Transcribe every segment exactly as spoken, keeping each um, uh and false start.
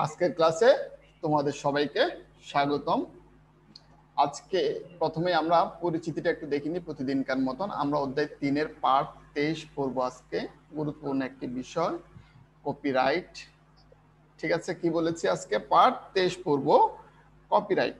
আজকের ক্লাসে তোমাদের সবাইকে স্বাগতম। আজকে প্রথমে আমরা পরিচিতিটা একটু দেখিনি, প্রতিদিনকার মতন আমরা অধ্যায় তিনের পার্ট তেইশ পড়বো। আজকে গুরুত্বপূর্ণ একটি বিষয়, কপিরাইট। ঠিক আছে, কি বলেছি? আজকে পার্ট তেইশ পড়বো, কপিরাইট।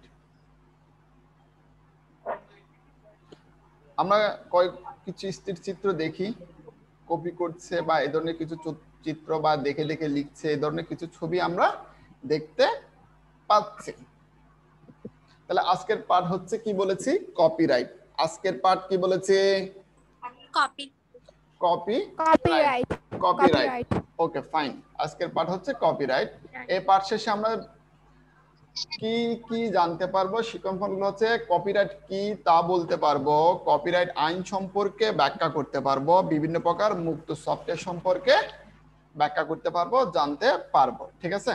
আমরা কয়েক কিছু স্থির চিত্র দেখি, কপি করছে বা এই ধরনের কিছু চিত্র বা দেখে দেখে লিখছে, এই ধরনের কিছু ছবি আমরা দেখতে পাচ্ছি। তাহলে আজকের পার্ট হচ্ছে কি বলেছি? কপিরাইট। আজকের পার্ট কি বলেছে? Copy copy copyright copyright okay fine. আজকের পার্ট হচ্ছে কপিরাইট। এই পার্ট শেষে আমরা কি কি জানতে পারবো? শিক্ষণগুলো হচ্ছে কপিরাইট কি তা বলতে পারবো, কপিরাইট আইন সম্পর্কে ব্যাখ্যা করতে পারবো, বিভিন্ন প্রকার মুক্ত সফটওয়্যার সম্পর্কে ব্যাখ্যা করতে পারবো, জানতে পারবো। ঠিক আছে,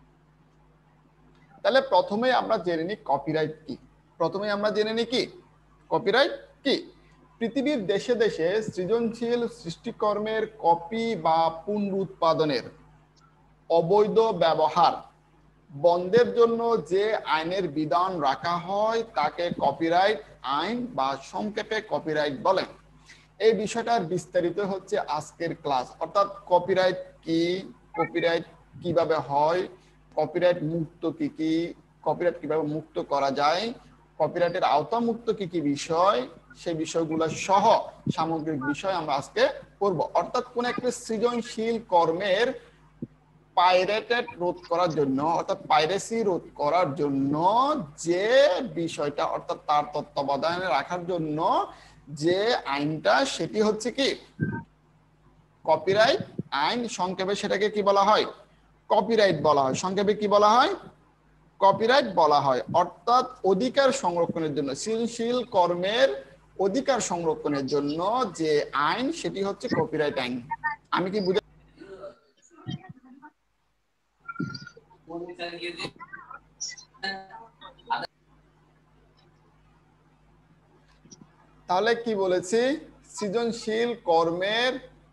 তাহলে প্রথমে আমরা জেনে নিই কপিরাইট কি। প্রথমে আমরা জেনে নিই কি কপিরাইট কি। পৃথিবীর দেশে দেশে সৃজনশীল সৃষ্টিকর্মের কপি বা পুনরুৎপাদনের অবৈধ ব্যবহার বন্ধের জন্য যে আইনের বিধান রাখা হয় তাকে কপিরাইট আইন বা সংক্ষেপে কপিরাইট বলে। এই বিষয়টার বিস্তারিত হচ্ছে আজকের ক্লাস। অর্থাৎ কপিরাইট কি, কপিরাইট কিভাবে হয়, কপিরাইট মুক্ত কি কি, কপিরাইট কিভাবে মুক্ত করা যায়, কপিরাইটের আওতামুক্ত কি কি বিষয়, সেই বিষয়গুলো সহ সামগ্রিক বিষয় আমরা আজকে পড়ব। অর্থাৎ কোন একটা সৃজনশীল কর্মের পাইরেটেড রোধ করার জন্য, অর্থাৎ পাইরেসি রোধ করার জন্য যে বিষয়টা, অর্থাৎ তার তত্ত্বাবধানে রাখার জন্য যে আইনটা, সেটি হচ্ছে কি কপিরাইট আইন। সংক্ষেপে সেটাকে কি বলা হয়? কপিরাইট বলা হয়। সংক্ষেপে কি বলা হয়? কপিরাইট বলা হয়। অর্থাৎ অধিকার সংরক্ষণের জন্য, সৃজনশীল কর্মের অধিকার সংরক্ষণের জন্য যে আইন, সেটি হচ্ছে কপিরাইট আইন। আমি কি বুঝে? তাহলে কি বলেছি? সৃজনশীল কর্মের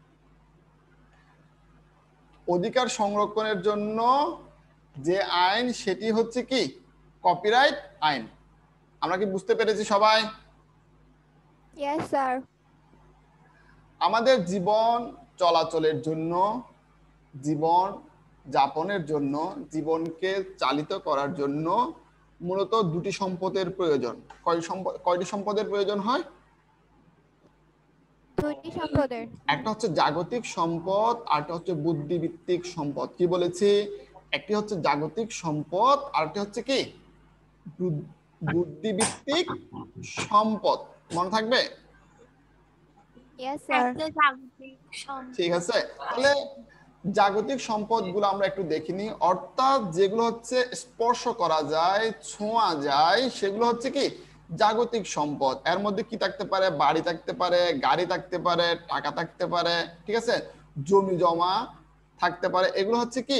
অধিকার সংরক্ষণের জন্য যে আইন, সেটি হচ্ছে কি কপিরাইট আইন। আমরা কি বুঝতে পেরেছি সবাই? Yes sir. আমাদের জীবন চলাচলের জন্য, জীবন যাপনের জন্য, জীবনকে চালিত করার জন্য মূলত দুটি সম্পদের প্রয়োজন। কয় সম্পদ, কয়টি সম্পদের প্রয়োজন হয়? দুইটি সম্পদের। একটা হচ্ছে জাগতিক সম্পদ, আরটা হচ্ছে বুদ্ধিভিত্তিক সম্পদ। কি বলেছি? একটি হচ্ছে জাগতিক সম্পদ, আরটি হচ্ছে কি বুদ্ধিভিত্তিক সম্পদ। মনে থাকবে? Yes sir. ঠিক আছে, তাহলে জাগতিক সম্পদগুলো আমরা একটু দেখিনি। অর্থাৎ যেগুলো হচ্ছে স্পর্শ করা যায়, ছোঁয়া যায়, সেগুলো হচ্ছে কি জাগতিক সম্পদ। এর মধ্যে কি থাকতে পারে? বাড়ি থাকতে পারে, গাড়ি থাকতে পারে, টাকা থাকতে পারে, ঠিক আছে, জমি জমা থাকতে পারে। এগুলো হচ্ছে কি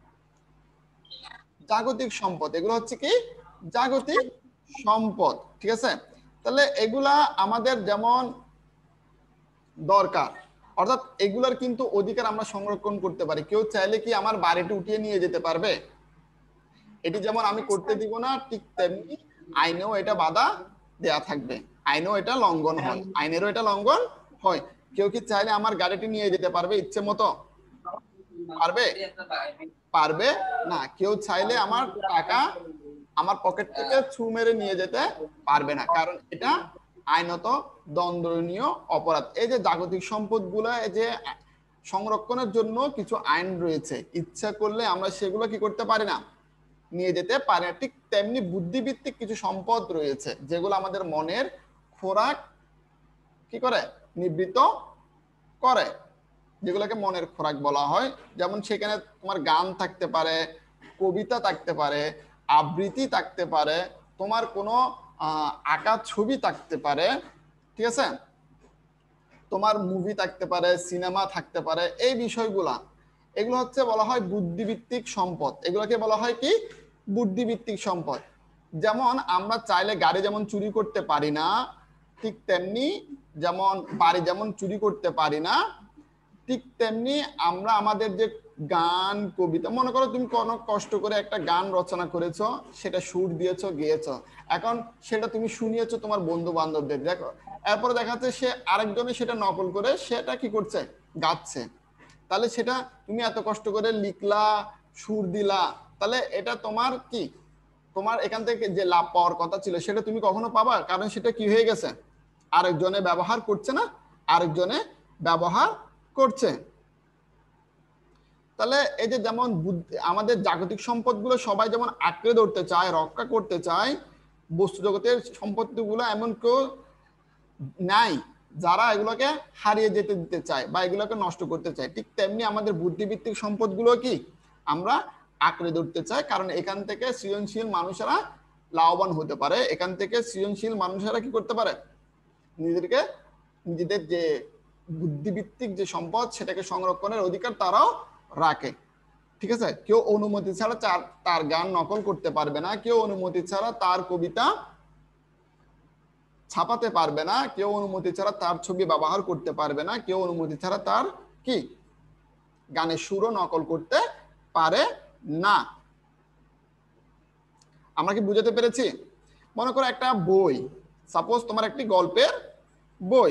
জাগতিক সম্পদ। এগুলো হচ্ছে কি জাগতিক সম্পদ। ঠিক আছে, তাহলে এগুলা আমাদের যেমন দরকার, অর্থাৎ এগুলার কিন্তু অধিকার আমরা সংরক্ষণ করতে পারি। কেউ চাইলে কি আমার বাড়িটি উঠিয়ে নিয়ে যেতে পারবে? এটি যেমন আমি করতে দিব না, ঠিক তেমনি আইনেও এটা বাধা দেয়া থাকবে। আইনেও এটা লঙ্ঘন হয়, আইনেরও এটা লঙ্ঘন হয়। কেউ কি চাইলে আমার গাড়িটি নিয়ে যেতে পারবে ইচ্ছে মতো? পারবে? পারবে না। কেউ চাইলে আমার টাকা আমার পকেট থেকে ছু মেরে নিয়ে যেতে পারবে না, কারণ এটা আইনত দণ্ডনীয় অপরাধ। এই যে জাগতিক সম্পদগুলো, এই যে সংরক্ষণের জন্য কিছু আইন রয়েছে, ইচ্ছা করলে আমরা সেগুলো কি করতে পারি না, নিয়ে যেতে পারি না। ঠিক তেমনি বুদ্ধিভিত্তিক কিছু সম্পদ রয়েছে যেগুলো আমাদের মনের খোরাক কি করে, নিবৃত্ত করে, যেগুলোকে মনের খোরাক বলা হয়। যেমন সেখানে তোমার গান থাকতে পারে, কবিতা থাকতে পারে, আবৃত্তি থাকতে পারে, তোমার কোনো আঁকা ছবি থাকতে পারে, ঠিক আছে, তোমার মুভি থাকতে পারে, সিনেমা থাকতে পারে। এই বিষয়গুলা, এগুলো হচ্ছে বলা হয় বুদ্ধিভিত্তিক সম্পদ। এগুলোকে বলা হয় কি বুদ্ধিভিত্তিক সম্পদ। যেমন আমরা চাইলে গাড়ি যেমন চুরি করতে পারি না, ঠিক তেমনি যেমন বাড়ি যেমন চুরি করতে পারি না, ঠিক তেমনি আমরা আমাদের যে গান কবিতা, মনে করো তুমি কোনো কষ্ট করে একটা গান রচনা করেছো, সেটা সুর দিয়েছো, গেয়েছো, এখন সেটা তুমি শুনিয়েছো তোমার বন্ধু বান্ধবদের, দেখো এরপরে দেখা যাচ্ছে সে আরেকজনে সেটা নকল করে সেটা কি করছে, গাচ্ছে। তাহলে সেটা তুমি এত কষ্ট করে লিখলা, সুর দিলা, তাহলে এটা তোমার কি, তোমার এখান থেকে যে লাভ পাওয়ার কথা ছিল সেটা তুমি কখনো পাবা? কারণ সেটা কি হয়ে গেছে, আরেকজনে ব্যবহার করছে না, আরেকজনে ব্যবহার করছে। তাহলে এই যে যেমন আমাদের জাগতিক সম্পদগুলো সবাই যেমন আঁকড়ে ধরতে চায়, রক্ষা করতে চায়, বস্তু জগতের সম্পত্তিগুলো এমন কেউ নাই যারা এগুলোকে হারিয়ে যেতে দিতে চায় বা এগুলোকে নষ্ট করতে চায়। ঠিক তেমনি আমাদের বুদ্ধিভিত্তিক সম্পদগুলো কি আমরা আঁকড়ে ধরতে চাই, কারণ এখান থেকে সৃজনশীল মানুষেরা লাভবান হতে পারে, এখান থেকে সৃজনশীল মানুষেরা কি করতে পারে, নিজেদেরকে নিজেদের যে বুদ্ধিভিত্তিক যে সম্পদ সেটাকে সংরক্ষণের অধিকার তারাও রাখে। ঠিক আছে, কেউ অনুমতি ছাড়া তার গান নকল করতে পারবে না, কেউ অনুমতি ছাড়া তার কবিতা ছাপাতে পারবে না, কেউ অনুমতি ছাড়া তার ছবি ব্যবহার করতে পারবে না, কেউ অনুমতি ছাড়া তার কি গানের সুরও নকল করতে পারে না। আমরা কি বুঝাতে পেরেছি? মনে করো একটা বই, সাপোজ তোমার একটি গল্পের বই,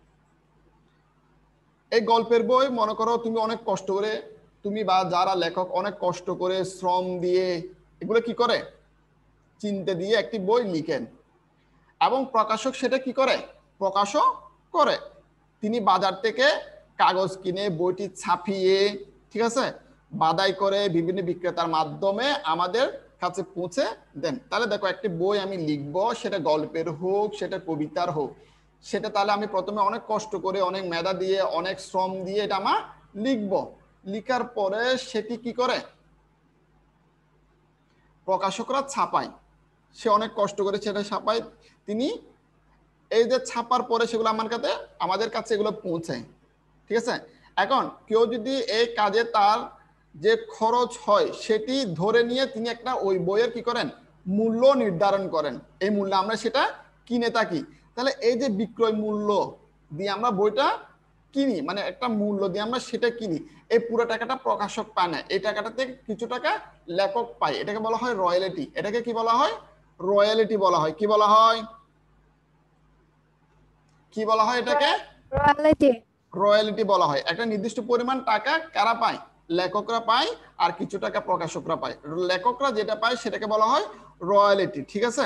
এই গল্পের বই মনে করো তুমি অনেক কষ্ট করে, তুমি বা যারা লেখক অনেক কষ্ট করে শ্রম দিয়ে এগুলো কি করে চিন্তা দিয়ে একটি বই লিখেন, এবং প্রকাশক সেটা কি করে, প্রকাশও করে। তিনি বাজার থেকে কাগজ কিনে বইটি ছাপিয়ে, ঠিক আছে, বাদাই করে বিভিন্ন বিক্রেতার মাধ্যমে আমাদের কাছে পৌঁছে দেন। তাহলে দেখো একটি বই আমি লিখবো, সেটা গল্পের হোক, সেটা কবিতার হোক, সেটা তাহলে আমি প্রথমে অনেক কষ্ট করে, অনেক মেধা দিয়ে, অনেক শ্রম দিয়ে এটা আমার লিখবো। লিখার পরে সেটি কি করে, প্রকাশকরা ছাপায়, সে অনেক কষ্ট করে সেটা ছাপায়, তিনি এই যে ছাপার পরে সেগুলো আমার কাছে আমাদের কাছে এগুলো পৌঁছায়। ঠিক আছে, এখন কেউ যদি এই কাজে তার যে খরচ হয় সেটি ধরে নিয়ে তিনি একটা ওই বইয়ের কি করেন, মূল্য নির্ধারণ করেন, এই মূল্য আমরা সেটা কিনে থাকি। তাহলে এই যে বিক্রয় মূল্য দিয়ে আমরা বইটা কিনি, মানে একটা মূল্য দিয়ে আমরা সেটা কিনি, এই পুরো টাকাটা প্রকাশক পায় না, এই টাকাটা থেকে কিছু টাকা লেখক পায়, এটাকে বলা হয় রয়্যালিটি। এটাকে কি বলা হয়, রয়্যালিটি বলা হয়। কি বলা হয়, কি বলা হয় এটাকে, রয়্যালিটি। রয়্যালিটি বলা হয়। একটা নির্দিষ্ট পরিমাণ টাকা কারা পায়, লেখকরা পায়, আর কিছু টাকা প্রকাশকরা পায়। লেখকরা যেটা পায় সেটাকে বলা হয় রয়্যালিটি। ঠিক আছে,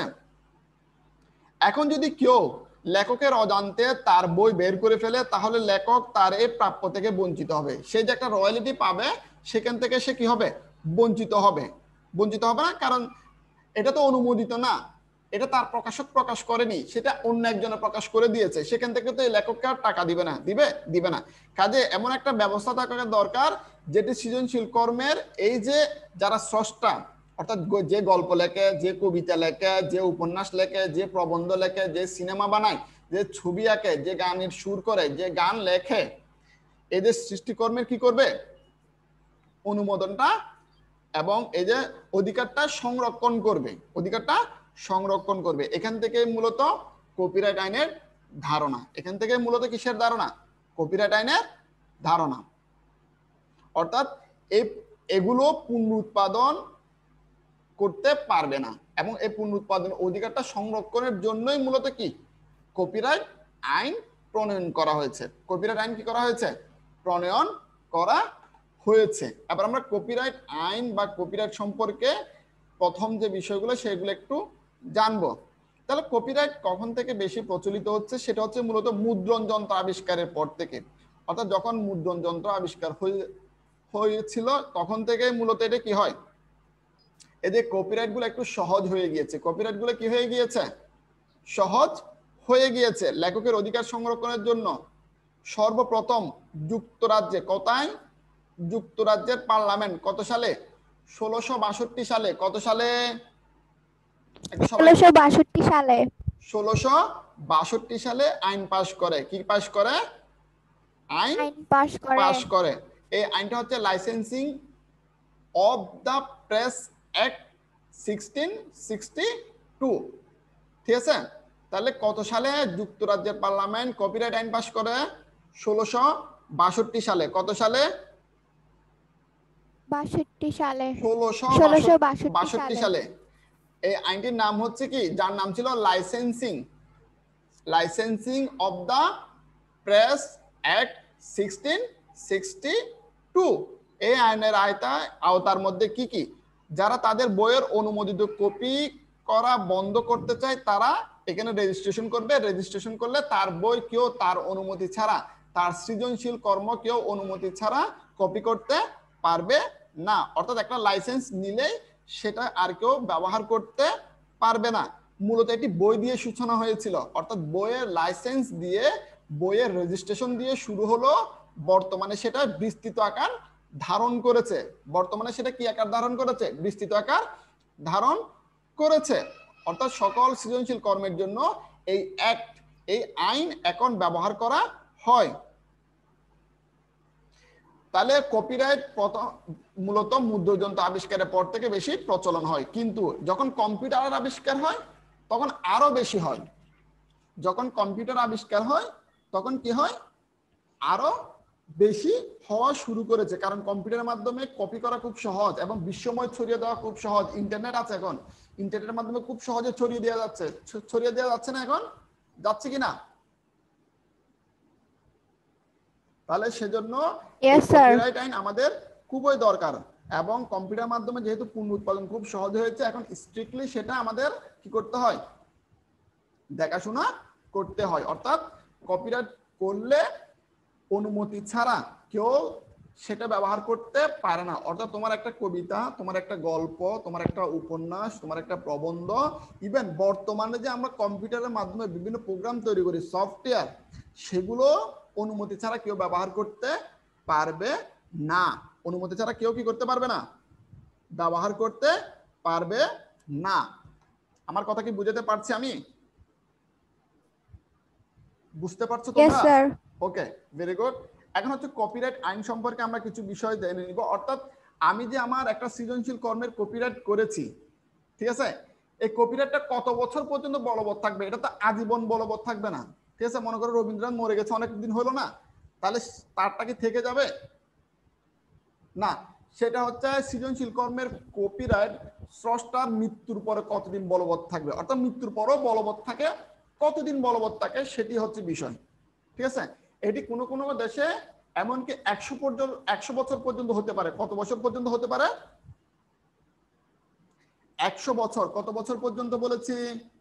এখন যদি কেউ লেখকের অজান্তে তার বই বের করে ফেলে, তাহলে লেখক তার এই প্রাপ্য থেকে বঞ্চিত হবে। সে যে একটা রয়্যালিটি পাবে সেখান থেকে সে কি হবে, বঞ্চিত হবে। বঞ্চিত হবে না, কারণ এটা তো অনুমোদিত না, এটা তার প্রকাশক প্রকাশ করেনি, সেটা অন্য একজনে প্রকাশ করে দিয়েছে, সেখান থেকে তো এই লেখককে আর টাকা দিবে না, দিবে দিবে না। কাজে এমন একটা ব্যবস্থা থাকা দরকার যেটি সৃজনশীল কর্মের এই যে যারা স্রষ্টা, অর্থাৎ যে গল্প লেখে, যে কবিতা লেখে, যে উপন্যাস লেখে, যে প্রবন্ধ লেখে, যে সিনেমা বানায়, যে ছবি আঁকে, যে গানের সুর করে, যে গান লেখে, এদের সৃষ্টিকর্মের কি করবে, অনুমোদনটা এবং এই যে অধিকারটা সংরক্ষণ করবে, অধিকারটা সংরক্ষণ করবে। এখান থেকে মূলত কপিরাইট আইনের ধারণা, এখান থেকে মূলত কিসের ধারণা, কপিরাইট আইনের ধারণা। অর্থাৎ এই এগুলো পুনরুৎপাদন করতে পারবে না, এবং এই পুনরুৎপাদন অধিকারটা সংরক্ষণের জন্যই মূলত কি কপিরাইট আইন প্রণয়ন করা হয়েছে। কপিরাইট আইন কি করা হয়েছে, প্রণয়ন করা হয়েছে। এবার আমরা কপিরাইট আইন বা কপিরাইট সম্পর্কে প্রথম যে বিষয়গুলো সেগুলো একটু জানবো। তাহলে কপিরাইট কখন থেকে বেশি প্রচলিত হচ্ছে, সেটা হচ্ছে মূলত মুদ্রণ যন্ত্র আবিষ্কারের পর থেকে। অর্থাৎ যখন মুদ্রণ যন্ত্র আবিষ্কার হয়েছিল তখন থেকে মূলত এটা কি হয়, এই যে কপিরাইট গুলো একটু সহজ হয়ে গিয়েছে। কপিরাইট গুলো কি হয়ে গিয়েছে, সহজ হয়ে গিয়েছে। লেখকের অধিকার সংরক্ষণের জন্য সর্বপ্রথম যুক্তরাজ্যে, কোথায়, যুক্তরাজ্যের পার্লামেন্ট কত সালে, ষোলোশো বাষট্টি সালে, কত সালে, ষোলোশো বাষট্টি সালে, ষোলোশো বাষট্টি সালে আইন পাশ করে। কি পাশ করে, আইন পাশ করে পাশ করে এই আইনটা হচ্ছে licensing of the press act sixteen sixty two. ঠিক আছে, তাহলে কত সালে যুক্তরাজ্যের পার্লামেন্ট কপিরাইট আইন পাশ করে, ষোলোশো বাষট্টি সালে। কত সালে? বাষট্টি সালে ষোলোশো ষোলোশো বাষট্টি বাষট্টি সালে সালে। এই আইনটির নাম হচ্ছে কি, যার নাম ছিল licensing licensing of the press act sixteen sixty two. এই আইনের আয়তায় আওতার মধ্যে কি কি, যারা তাদের বইয়ের অনুমোদিত কপি করা বন্ধ করতে চায় তারা এখানে রেজিস্ট্রেশন করবে। রেজিস্ট্রেশন করলে তার বই কেউ তার অনুমতি ছাড়া, তার সৃজনশীল কর্ম কেউ অনুমতি ছাড়া কপি করতে পারবে না। অর্থাৎ একটা লাইসেন্স নিলেই সেটা আর কেউ ব্যবহার করতে পারবে না। মূলত এটি বই দিয়ে সূচনা হয়েছিল, অর্থাৎ বইয়ের লাইসেন্স দিয়ে, বইয়ের রেজিস্ট্রেশন দিয়ে শুরু হলো। বর্তমানে সেটা বিস্তৃত আকার ধারণ করেছে। বর্তমানে সেটা কি আকার ধারণ করেছে? বিস্তৃত আকার ধারণ করেছে। অর্থাৎ সকল সৃজনশীল কর্মের জন্য এই অ্যাক্ট, এই আইন এখন ব্যবহার করা হয়। তাহলে কপিরাইট প্রথম মূলত মধ্যযন্ত্র আবিষ্কারের পর থেকে বেশি প্রচলন হয়, কিন্তু যখন কম্পিউটারের আবিষ্কার হয় তখন আরো বেশি হয়। যখন কম্পিউটার আবিষ্কার হয় তখন কি হয়? আরো বেশি হওয়া শুরু করেছে, কারণ কম্পিউটারের মাধ্যমে কপি করা খুব সহজ এবং বিশ্বময় ছড়িয়ে দেওয়া খুব সহজ। ইন্টারনেট আছে, এখন ইন্টারনেটের মাধ্যমে খুব সহজে ছড়িয়ে দেওয়া যাচ্ছে। ছড়িয়ে দেওয়া যাচ্ছে না? এখন যাচ্ছে কিনা? তাহলে সেজন্য কপিরাইট আইন আমাদের খুবই দরকার। এবং কম্পিউটার মাধ্যমে যেহেতু পণ্য উৎপাদন খুব সহজ হয়েছে, এখন স্ট্রিক্টলি সেটা আমাদের কি করতে হয়? দেখাশোনা করতে হয়। অর্থাৎ কপিরাইট করলে অনুমতি ছাড়া কেউ সেটা ব্যবহার করতে পারে না। অর্থাৎ তোমার একটা কবিতা, তোমার একটা গল্প, তোমার একটা উপন্যাস, তোমার একটা প্রবন্ধ, ইভেন বর্তমানে যে আমরা কম্পিউটারের মাধ্যমে বিভিন্ন প্রোগ্রাম তৈরি করি, সফটওয়্যার, সেগুলো অনুমতি ছাড়া কেউ ব্যবহার করতে পারবে না। অনুমতি ছাড়া কেউ কি করতে পারবে না? ব্যবহার করতে পারবে না। আমার কথা কি বুঝাতে পারছি আমি? বুঝতে পারছো তোমরা? Okay, very good. এখন হচ্ছে কপিরাইট আইন সম্পর্কে আমরা কিছু বিষয় জেনে নিব। অর্থাৎ আমি যে আমার একটা সৃজনশীল কর্মের কপিরাইট করেছি, ঠিক আছে, এই কপিরাইটটা কত বছর পর্যন্ত বলবৎ থাকবে? এটা তো আজীবন বলবৎ থাকবে না, ঠিক আছে? মনে করো রবীন্দ্রনাথ মরে গেছে, অনেক দিন হলো না, তাহলে তারটা কি থেকে যাবে? না। সেটা হচ্ছে সৃজনশীল কর্মের কপিরাইট স্রষ্টার মৃত্যুর পরে কতদিন বলবৎ থাকবে, অর্থাৎ মৃত্যুর পরও বলবৎ থাকে, কতদিন বলবৎ থাকে সেটি হচ্ছে বিষয়, ঠিক আছে? এটি কোনো কোনো দেশে এমনকি একশো পর্যন্ত একশো বছর পর্যন্ত হতে পারে। কত বছর পর্যন্ত হতে পারে? একশো বছর। কত বছর পর্যন্ত বলেছি?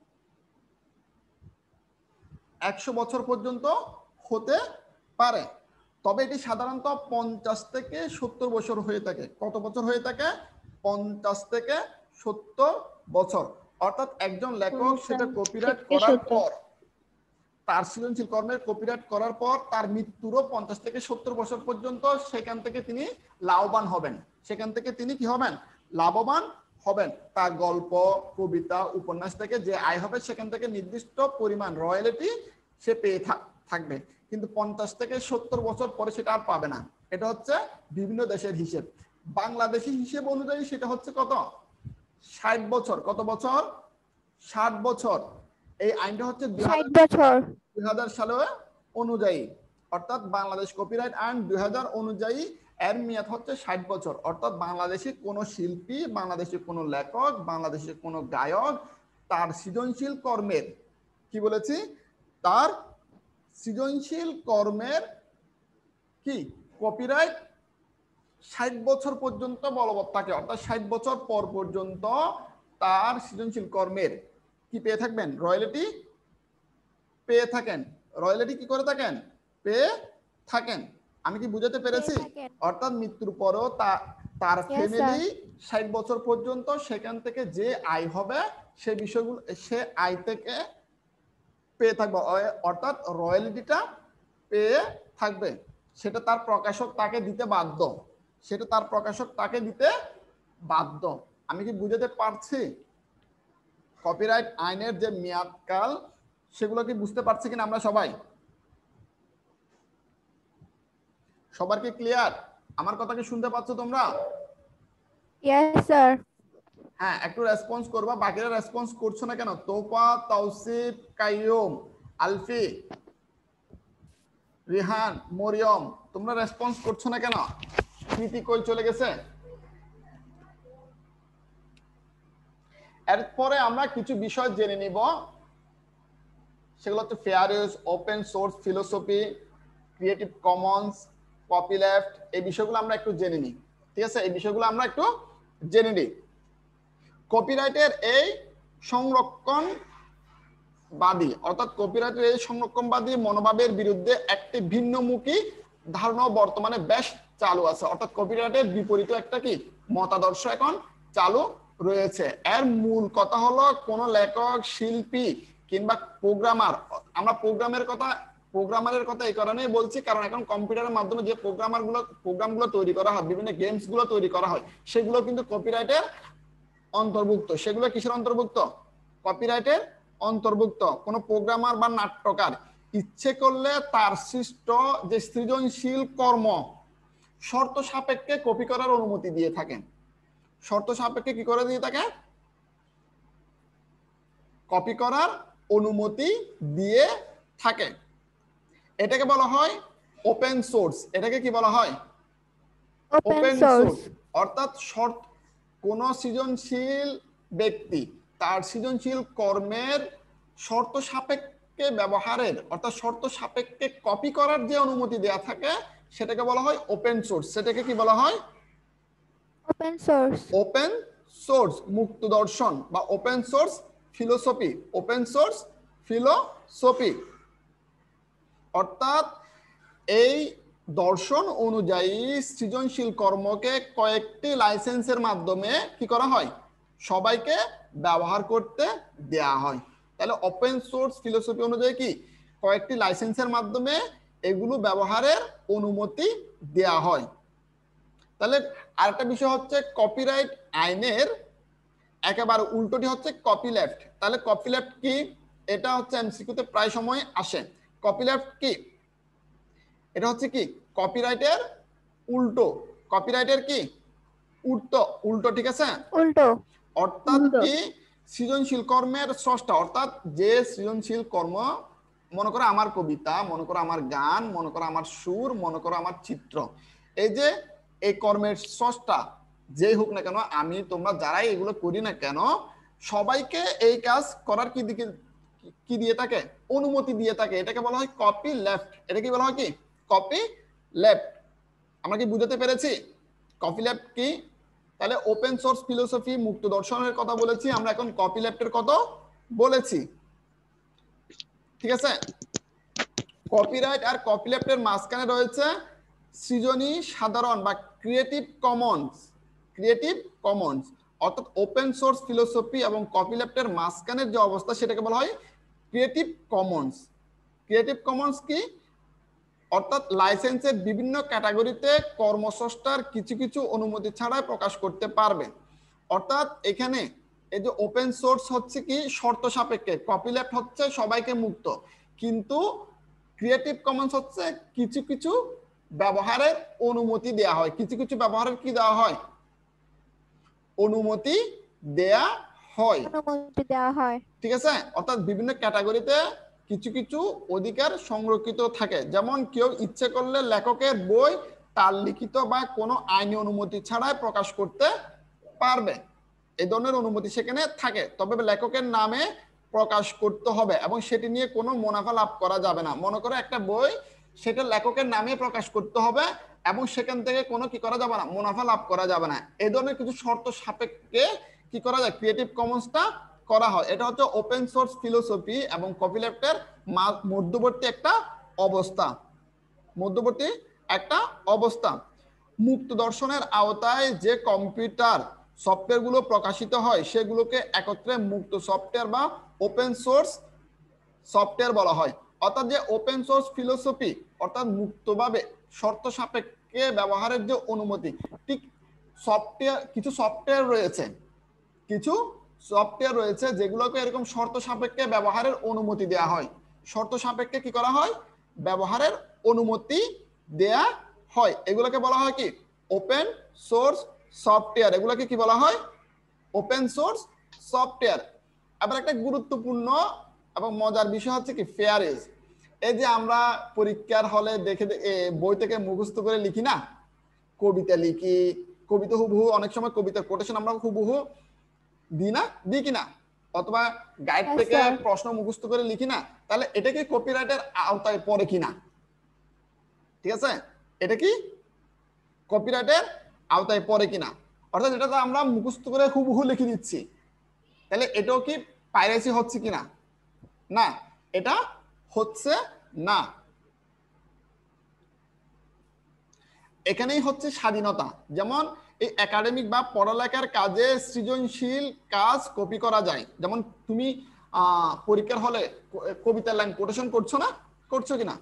একশো বছর পর্যন্ত হতে পারে। তবে এটি সাধারণত পঞ্চাশ থেকে সত্তর বছর হয়ে থাকে। কত বছর হয়ে থাকে? পঞ্চাশ থেকে সত্তর বছর। অর্থাৎ একজন লেখক সেটা কপিরাইট করার পর, তার সৃজনশীল কর্মের কপিরাইট করার পর তার মৃত্যুরও পঞ্চাশ থেকে সত্তর বছর পর্যন্ত সেখান থেকে তিনি লাভবান হবেন। সেখান থেকে তিনি কি হবেন? লাভবান হবেন। তার গল্প, কবিতা, উপন্যাস থেকে যে আয় হবে সেখান থেকে নির্দিষ্ট পরিমাণ রয়্যালটি সে পেয়ে থাকবে, কিন্তু পঞ্চাশ থেকে সত্তর বছর পরে সেটা আর পাবে না। এটা হচ্ছে বিভিন্ন দেশের হিসেব। বাংলাদেশি হিসেব অনুযায়ী সেটা হচ্ছে কত? ষাট বছর। কত বছর? ষাট বছর। এই আইনটা হচ্ছে দুই হাজার সালে অনুযায়ী, অর্থাৎ বাংলাদেশ কপিরাইট আইন দুই হাজার অনুযায়ী এর মেয়াদ হচ্ছে ষাট বছর। অর্থাৎ বাংলাদেশি কোনো শিল্পী, বাংলাদেশি কোনো লেখক, বাংলাদেশি কোনো গায়ক তার সৃজনশীল কর্মের, কি বলেছি, তার সৃজনশীল কর্মের কি কপিরাইট ষাট বছর পর্যন্ত বলবৎ থাকে। অর্থাৎ ষাট বছর পর পর্যন্ত তার সৃজনশীল কর্মের কি পেয়ে থাকবেন? রয়্যালটি পেয়ে থাকেন। রয়্যালটি কি করে থাকেন? পেয়ে থাকেন। আমি কি বুঝাতে পেরেছি? অর্থাৎ মৃত্যুর পরেও তার ফ্যামিলি ষাট বছর পর্যন্ত সেখান থেকে যে আয় হবে সে বিষয়গুলো, সে আয় থেকে পেয়ে থাকবে, অর্থাৎ রয়্যালটিটা পেয়ে থাকবে। সেটা তার প্রকাশক তাকে দিতে বাধ্য, সেটা তার প্রকাশক তাকে দিতে বাধ্য। আমি কি বুঝাতে পারছি? কপিরাইট আইনের যে মেয়াদকাল সেগুলো কি বুঝতে পারছি কিনা আমরা সবাই? সবার কি ক্লিয়ার? আমার কথা কি শুনতে পাচ্ছ তোমরা? Yes sir. হ্যাঁ, একটু রেসপন্স করবা। বাকিরা রেসপন্স করছো না কেন? তোফা, তাওসিফ, কাইয়ুম, আলফি, রিহান, মরিয়ম, তোমরা রেসপন্স করছো না কেন? প্রীতি কই চলে গেছে? এরপরে আমরা কিছু বিষয় জেনে নিব, সেগুলো হচ্ছে fair use, open source philosophy, creative commons, copyleft. এই বিষয়গুলো আমরা একটু জেনে নিই, ঠিক আছে? এই বিষয়গুলো আমরা একটু জেনে নিই। কপিরাইটের এই সংরক্ষণবাদী অর্থাৎ কপিরাইটের এই সংরক্ষণবাদী মনোভাবের বিরুদ্ধে একটি ভিন্নমুখী ধারণা বর্তমানে বেশ চালু আছে। অর্থাৎ কপিরাইটের বিপরীত একটা কি মতাদর্শ এখন চালু রয়েছে। এর মূল কথা হলো কোন লেখক, শিল্পী কিংবা প্রোগ্রামার, আমরা প্রোগ্রামের কথা প্রোগ্রামারের কথা এই কারণেই বলছি কারণ এখন কম্পিউটারের মাধ্যমে যে প্রোগ্রামার গুলো প্রোগ্রামগুলো তৈরি করা হয়, বিভিন্ন গেমস গুলো তৈরি করা হয়, সেগুলো কিন্তু কপিরাইটের অন্তর্ভুক্ত। সেগুলো কিসের অন্তর্ভুক্ত? কপিরাইটের অন্তর্ভুক্ত। কোন প্রোগ্রামার বা নাট্যকার ইচ্ছে করলে তার সৃষ্ট যে সৃজনশীল কর্ম শর্ত সাপেক্ষে কপি করার অনুমতি দিয়ে থাকেন। শর্ত সাপেক্ষে কি করে দিয়ে থাকে? কপি করার অনুমতি দিয়ে থাকে। এটাকে বলা হয় ওপেন সোর্স। এটাকে কি বলা হয়? Open source. অর্থাৎ শর্ত কোন সৃজনশীল ব্যক্তি তার সৃজনশীল কর্মের শর্ত সাপেক্ষে ব্যবহারের অর্থাৎ শর্ত সাপেক্ষে কপি করার যে অনুমতি দেয়া থাকে সেটাকে বলা হয় ওপেন সোর্স। সেটাকে কি বলা হয়? Open source. ওপেন সোর্স মুক্ত দর্শন বা open source philosophy. Open source philosophy অর্থাৎ এই দর্শন অনুযায়ী সৃজনশীল কর্মকে কয়েকটি লাইসেন্সের মাধ্যমে কি করা হয়? সবাইকে ব্যবহার করতে দেয়া হয়। তাহলে ওপেন সোর্স ফিলোসফি অনুযায়ী কি কয়েকটি লাইসেন্সের মাধ্যমে এগুলো ব্যবহারের অনুমতি দেয়া হয়। তাহলে আরেকটা বিষয় হচ্ছে কপিরাইট আইনের একেবারে উল্টোটি হচ্ছে কপিলেফট। তাহলে কপিলেফট কি? এটা হচ্ছে এমসিকিউতে প্রায় সময় আসে। কপিলেফট কি? এটা হচ্ছে কি কপিরাইটের উল্টো। কপিরাইটের কি উল্টো উল্টো ঠিক আছে? উল্টো। অর্থাৎ কি সৃজনশীল কর্মের স্রষ্টা অর্থাৎ যে সৃজনশীল কর্ম, মনে করো আমার কবিতা, মনে করো আমার গান, মনে করো আমার সুর, মনে করো আমার চিত্র, এই যে এই কর্মের স্রষ্টা যেই হোক না কেন, আমি তোমরা যারাই এগুলো করি না কেন, সবাইকে এই কাজ করার কি দিকে কি দিয়ে থাকে? অনুমতি দিয়ে থাকে। এটাকে বলা হয় কপি লেফট। এটা কি বলা হয়? কি কপি লেফট। আমরা কি বুঝতে পেরেছি কপি লেফট কি? তাহলে ওপেন সোর্স ফিলোসফি মুক্ত দর্শনের কথা বলেছি, আমরা এখন কপি লেফটের কথা বলেছি, ঠিক আছে? কপিরাইট আর কপি লেফটের মাঝখানে রয়েছে সৃজনী সাধারণ বা ক্রিয়েটিভ কমন্স। ক্রিয়েটিভ কমন্স অর্থাৎ ওপেন সোর্স ফিলোসফি এবং কপি লেফটের মাঝখানের যে অবস্থা সেটাকে বলা হয় ক্রিয়েটিভ কমন্স। ক্রিয়েটিভ কমন্স কি? অর্থাৎ লাইসেন্সের বিভিন্ন ক্যাটাগরিতে কর্মস্রষ্টার কিছু কিছু অনুমতি ছাড়াই প্রকাশ করতে পারবে। অর্থাৎ এখানে এই যে ওপেন সোর্স হচ্ছে কি শর্ত সাপেক্ষে, কপিলেফট হচ্ছে সবাইকে মুক্ত, কিন্তু ক্রিয়েটিভ কমন্স হচ্ছে কিছু কিছু ব্যবহারের অনুমতি দেয়া হয়। কিছু কিছু ব্যবহারের কি দেওয়া হয়? অনুমতি দেয়া হয়। অনুমতি দেওয়া হয়, ঠিক আছে? অর্থাৎ বিভিন্ন ক্যাটাগরিতে কিছু কিছু অধিকার সংরক্ষিত থাকে। যেমন কেউ ইচ্ছে করলে লেখকের বই তার লিখিত বা কোনো আইনি অনুমতি ছাড়াই প্রকাশ করতে পারবে। এই ধরনের অনুমতি সেখানে থাকে, তবে লেখকের নামে প্রকাশ করতে হবে এবং সেটি নিয়ে কোনো মুনাফা লাভ করা যাবে না। মনে করো একটা বই, সেটা লেখকের নামে প্রকাশ করতে হবে এবং সেখান থেকে কোনো কি করা যাবে না? মুনাফা লাভ করা যাবে না। এই ধরনের কিছু শর্ত সাপেক্ষে কি করা যায়? ক্রিয়েটিভ কমন্সটা করা হয়। এটা হচ্ছে ওপেন সোর্স ফিলোসফি এবং কপিলেফটের মধ্যবর্তী একটা অবস্থা। মধ্যবর্তী একটা অবস্থা। মুক্ত দর্শনের আওতায় যে কম্পিউটার সফটওয়্যারগুলো প্রকাশিত হয় সেগুলোকে একত্রে মুক্ত সফটওয়্যার বা ওপেন সোর্স সফটওয়্যার বলা হয়। অর্থাৎ যে ওপেন সোর্স ফিলোসফি অর্থাৎ মুক্তভাবে শর্ত সাপেক্ষে ব্যবহারের যে অনুমতি, ঠিক সফটওয়্যার কিছু সফটওয়্যার রয়েছে কিছু সফটওয়্যার রয়েছে যেগুলোকে এরকম শর্ত সাপেক্ষে ব্যবহারের অনুমতি দেয়া হয়। শর্ত সাপেক্ষে কি করা হয়? ব্যবহারের অনুমতি দেয়া হয়। এগুলোকে বলা হয় কি ওপেন সোর্স সফটওয়্যার। এগুলোকে কি বলা হয়? Open source software. আবার একটা গুরুত্বপূর্ণ এবং মজার বিষয় হচ্ছে কি ফেয়ার ইউজ। এই যে আমরা পরীক্ষার হলে দেখে দে- এ, বই থেকে মুখস্থ করে লিখি না, কবিতা লিখি, কবিতা হুবহু, অনেক সময় কবিতার কোটেশন আমরা হুবহু দিই না, দিই কিনা, অথবা গাইড Yes, থেকে sir. প্রশ্ন মুখস্থ করে লিখি না, তাহলে এটা কি কপিরাইটের আওতায় পড়ে কিনা? ঠিক আছে, এটা কি কপিরাইটের আওতায় পড়ে কিনা? অর্থাৎ এটা তো আমরা মুখস্থ করে হুবহু লিখে দিচ্ছি, তাহলে এটাও কি পাইরেসি হচ্ছে কিনা? না, এটা হচ্ছে না। এখানেই হচ্ছে স্বাধীনতা। যেমন এই একাডেমিক বা পড়ালেখার কাজে সৃজনশীল কাজ কপি করা যায়। যেমন তুমি আহ পরীক্ষার হলে কবিতার লাইন কোটেশন করছো না, করছো কিনা,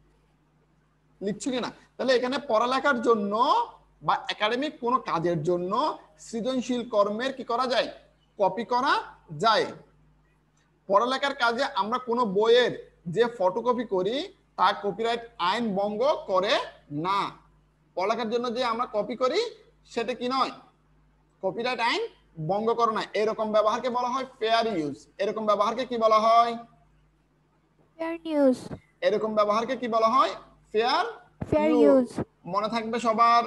লিখছো কিনা? তাহলে এখানে পড়ালেখার জন্য বা একাডেমিক কোনো কাজের জন্য সৃজনশীল কর্মের কি করা যায়, কপি করা যায়। পড়ালেখার কাজে আমরা কোনো বইয়ের যে ফটোকপি করি তা কপিরাইট আইন ভঙ্গ করে না। পড়ালেখার জন্য যে আমরা কপি করি সেটা কি নয়, কপিরাইট আইন ভঙ্গ করে না। এরকম ব্যবহারকে বলা হয় ফেয়ার ইউজ। এরকম ব্যবহারকে কি বলা হয়? Fair use. এরকম ব্যবহারকে কি বলা হয়? Fair Fair use. use. মনে থাকবে সবার।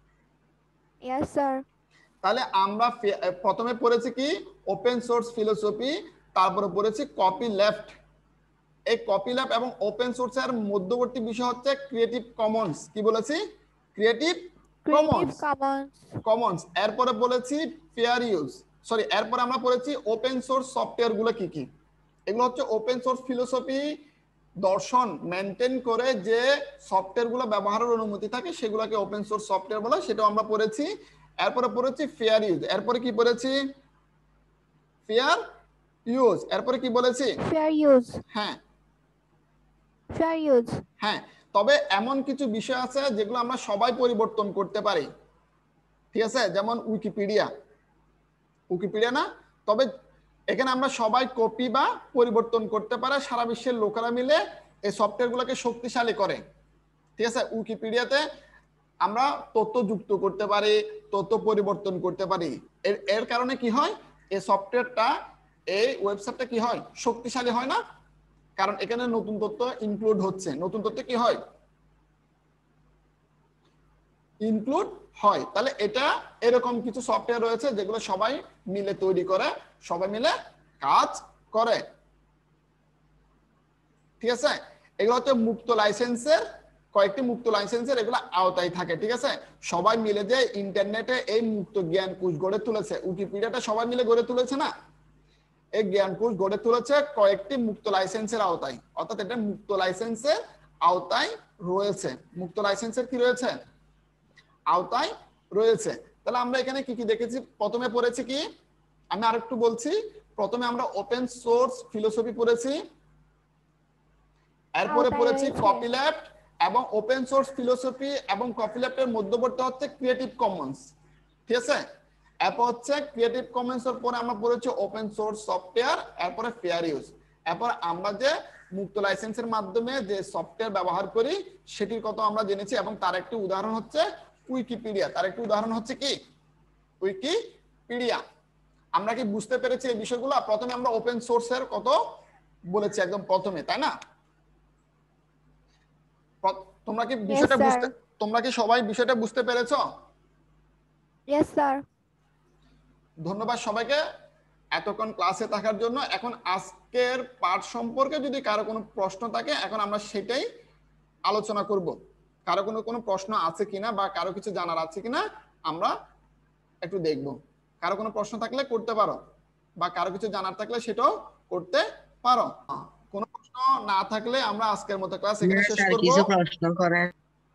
Yes, sir. তাহলে আমরা ফে- প্রথমে পড়েছি কি ওপেন সোর্স ফিলোসফি, তারপরে পড়েছি কপি লেফট। এই কপি লেফট এবং ওপেন সোর্সের মধ্যবর্তী বিষয় হচ্ছে ক্রিয়েটিভ কমন্স। কি বলেছি? Creative Creative commons. Commons. Commons. এরপরে বলেছি ফেয়ার ইউজ, সরি এরপরে আমরা পড়েছি ওপেন সোর্স সফটওয়্যার গুলো কি কি। এগুলো হচ্ছে ওপেন সোর্স ফিলোসফি দর্শন মেনটেন করে যে সফটওয়্যার গুলো ব্যবহারের অনুমতি থাকে সেগুলোকে ওপেন সোর্স সফটওয়্যার বলে, সেটাও আমরা পড়েছি। এরপরে পড়েছি ফেয়ার ইউজ। এরপরে কি পড়েছি? Fair use. এরপরে কি বলেছি? Fair use. হ্যাঁ Fair use. হ্যাঁ তবে এমন কিছু বিষয় আছে যেগুলো আমরা সবাই পরিবর্তন করতে পারি, ঠিক আছে? যেমন উইকিপিডিয়া, উইকিপিডিয়া না, তবে এখানে আমরা সবাই কপি বা পরিবর্তন করতে পারে, সারা বিশ্বের লোকেরা মিলে এই সফটওয়্যারগুলোকে শক্তিশালী করে, ঠিক আছে? উইকিপিডিয়াতে আমরা তথ্য যুক্ত করতে পারি, তথ্য পরিবর্তন করতে পারি। এর এর কারণে কি হয়, এই সফটওয়্যারটা, এই ওয়েবসাইটটা কি হয়, শক্তিশালী হয় না? কারণ এখানে নতুন তথ্য ইনক্লুড হচ্ছে। নতুন তথ্য কি হয়, ইনক্লুড হয়। তাহলে এটা এরকম কিছু সফটওয়্যার রয়েছে যেগুলো সবাই মিলে তৈরি করে, সবাই মিলে কাজ করে, ঠিক আছে? এগুলো হচ্ছে মুক্ত লাইসেন্সের, কয়েকটি মুক্ত লাইসেন্সের এগুলো আওতায় থাকে, ঠিক আছে? সবাই মিলে যে ইন্টারনেটে এই মুক্ত জ্ঞান কোষ গড়ে তুলেছে, উইকিপিডিয়াটা সবাই মিলে গড়ে তুলেছে না, এই জ্ঞান কোষ গড়ে তুলেছে কয়েকটি মুক্ত লাইসেন্সের আওতায়। অর্থাৎ এটা মুক্ত লাইসেন্সের আওতায় রয়েছে। মুক্ত লাইসেন্সের কি রয়েছে, আওতায় রয়েছে। তাহলে আমরা এখানে কি কি দেখেছি? প্রথমে পড়েছি কি, আমি আরেকটু বলছি, প্রথমে আমরা ওপেন সোর্স ফিলোসফি পড়েছি, এরপরে আওতায় পড়েছি রয়েছে। কপিলেফট, এবং ওপেন সোর্স ফিলোসফি এবং কপিলেফটের মধ্যবর্তী হচ্ছে ক্রিয়েটিভ কমন্স, ঠিক আছে? এরপর হচ্ছে ক্রিয়েটিভ কমন্স এর পরে আমরা পড়েছি ওপেন সোর্স সফটওয়্যার, এরপরে ফেয়ার ইউজ। এরপর আমরা যে মুক্ত লাইসেন্সের মাধ্যমে যে সফটওয়্যার ব্যবহার করি সেটির কথা আমরা জেনেছি, এবং তার একটি উদাহরণ হচ্ছে উইকিপিডিয়া। তার একটি উদাহরণ হচ্ছে কি, উইকিপিডিয়া। আমরা কি বুঝতে পেরেছি এই বিষয়গুলো? প্রথমে আমরা ওপেন সোর্সের কত বলেছি একদম প্রথমে, তাই না? তোমরা কি বিষয়টা sir. বুঝতে, তোমরা কি সবাই বিষয়টা বুঝতে পেরেছো? Yes, sir. ধন্যবাদ সবাইকে এতক্ষণ ক্লাসে থাকার জন্য। এখন আজকের পাঠ সম্পর্কে যদি কারো কোনো প্রশ্ন থাকে, এখন আমরা সেটাই আলোচনা করব। কারো কোনো কোনো প্রশ্ন আছে কিনা বা কারো কিছু জানার আছে কিনা আমরা একটু দেখব। কারো কোনো প্রশ্ন থাকলে করতে পারো, বা কারো কিছু জানার থাকলে সেটাও করতে পারো। কোনো প্রশ্ন না থাকলে আমরা আজকের মতো ক্লাস এখানে শেষ করব। কিছু প্রশ্ন করেন।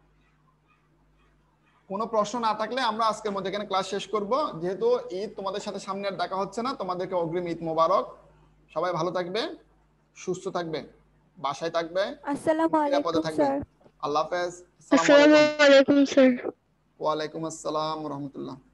কোনো প্রশ্ন না থাকলে আমরা আজকের মধ্যে এখানে ক্লাস শেষ করব। যেহেতু ঈদ তোমাদের সাথে সামনে আর দেখা হচ্ছে না, তোমাদেরকে অগ্রিম ঈদ মোবারক। সবাই ভালো থাকবে, সুস্থ থাকবে, বাসায় থাকবে, আসসালামু নিরাপদে আলাইকুম থাকবে। স্যার। আল্লাহ হাফেজ। আসসালামু আসসালামু আলাইকুম। আলাইকুম স্যার। ওয়ালাইকুম আসসালাম রহমতুল্লাহ।